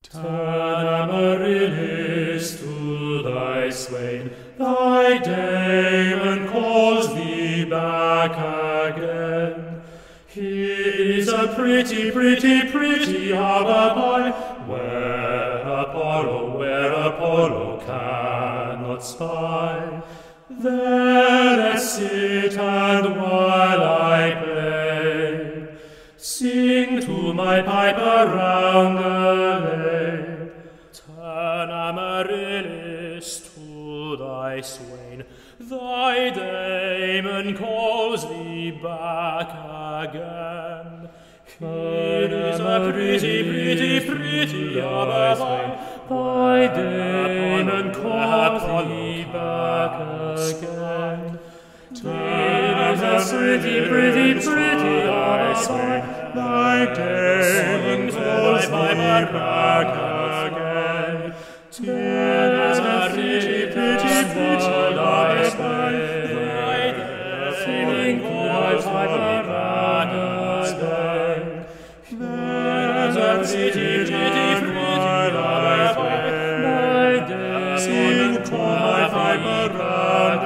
Turn, Amaryllis, to thy swain, thy Damon calls thee back again. He is a pretty, pretty, pretty harbor by, where Apollo cannot spy. There let's sit, and while I play, sing to my piper round the lake. Turn, Amaryllis, to thy swain, thy Damon calls thee back again. He is a pretty, pretty, pretty harbor by, thy Damon calls thee back again. Turn, a pretty, pretty, pretty harbor by, thy Damon calls thee back again. Turn, a pretty, pretty, pretty harbor by, thy Damon calls thee back again. There's a pretty, pretty, pretty harbor by, thy Damon calls thee back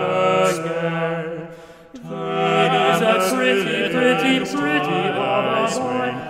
again. There's a pretty, pretty, pretty harbor by,